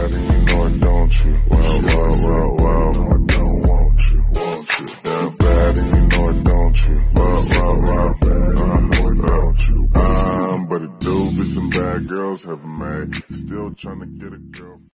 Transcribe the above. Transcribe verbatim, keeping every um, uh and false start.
bad and you know it, don't you? Well, well, well, well, I don't want you, want you. Yeah, bad and you know it, don't you? Well, well, well, bad and you know it, don't you? Um, but it do be some bad girls have mad. Still trying to get a girl.